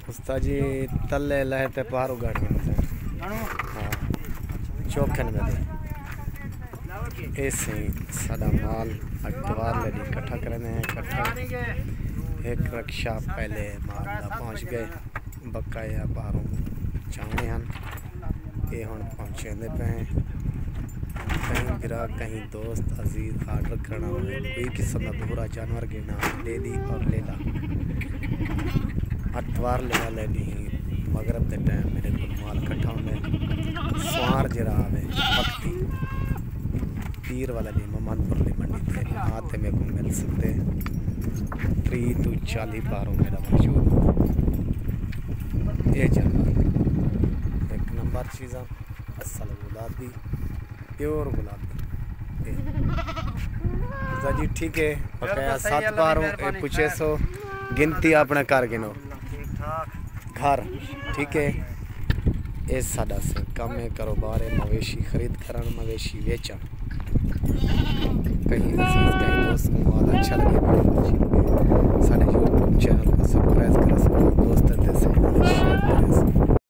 उस्ताद जी तले लहे ते पारू गाड़ में हाँ चौखन में दे ऐसे सादा माल अटवार ले इकट्ठा करने इकट्ठा एक रक्षा पहले माल पहुँच गए बकाया बारों चावने हैं ये हम पहुँचे पे कहीं ग्राहक कहीं दोस्त अजीज आर्डर करना हो कोई किस्म का बुरा जानवर गिरना ले ली और ले ला अतवार लेना लेनी मगरब के टाइम मेरे को माल इकट्ठा होने स्वार जरा आवे वक्ती पीर वाला नहीं मोहम्मदपुर ली मंडी थे आते मेरे को मिल सकते 3 to 40 बारों मेरा मौजूद ये जानवर एक नंबर चीज़ा असल गुलाबी प्योर गुलाबी जी ठीक है बकाया 7 बारों पूछे सो गिनती अपने कार गिनो घर ठीक है ये सादा से कम है कारोबार है मवेशी खरीद करन मवेशी बेचन कहीं अजीज कहीं दोस्त को बहुत अच्छा लगे